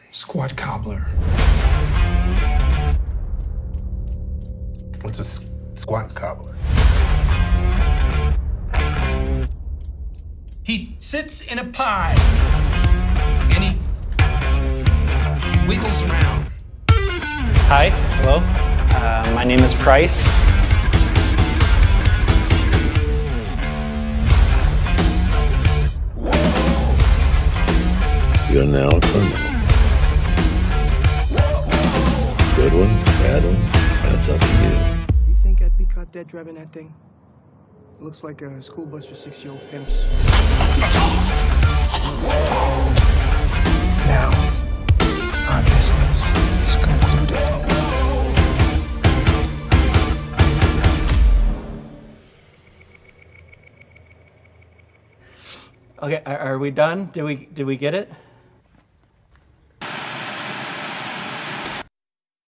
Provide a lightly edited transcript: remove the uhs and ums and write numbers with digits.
Squad Cobbler. What's a squat cobbler? He sits in a pie and he wiggles around. Hi, hello. My name is Price. You're now a criminal. Good one, bad one, that's up to you. You think I'd be caught dead driving that thing? It looks like a school bus for 6-year-old pimps. Now, our business is concluded. Okay, are we done? Did we get it?